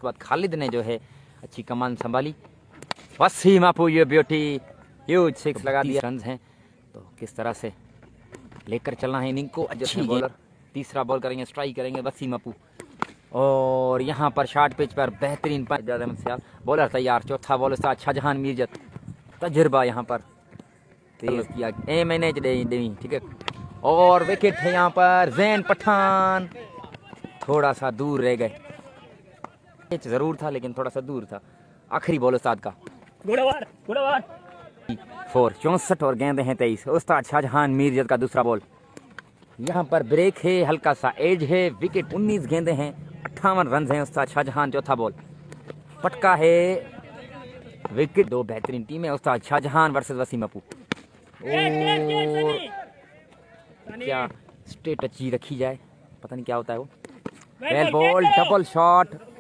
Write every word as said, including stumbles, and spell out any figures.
उसके बाद खालिद ने जो है अच्छी कमान संभाली। वसीम अपू ये ब्यूटी ह्यूज सिक्स लगा दिया। रन हैं तो किस तरह से लेकर चलना है इनिंग को। अच्छे बॉलर तीसरा बॉल करेंगे, स्ट्राइक करेंगे वसीम अपू। और यहाँ पर शॉर्ट पिच पर बेहतरीन बॉलर तैयार। चौथा बॉल था शाहजहान मीरजत, तजुर्बा यहाँ पर तेज किया। ए मैनेज देवी ठीक है। और विकेट है यहाँ पर। जैन पठान थोड़ा सा दूर रह गए, जरूर था लेकिन थोड़ा सा दूर था। आखिरी बॉल उस्ताद का फोर चौसठ और गेंदे हैं तेईस। उस्ताद शाहजहान मीरजत का दूसरा बॉल। यहाँ पर ब्रेक है, हल्का सा एज है। विकेट उन्नीस गेंदे हैं, अट्ठावन रन हैं। उस्ताद शाहजहान चौथा बॉल पटका है, विकेट। दो बेहतरीन टीम है, उस्ताद शाहजहान वर्सेस वसीम अपू। क्या स्टेट अच्छी रखी जाए, पता नहीं क्या होता है वो। Well ball, double shot.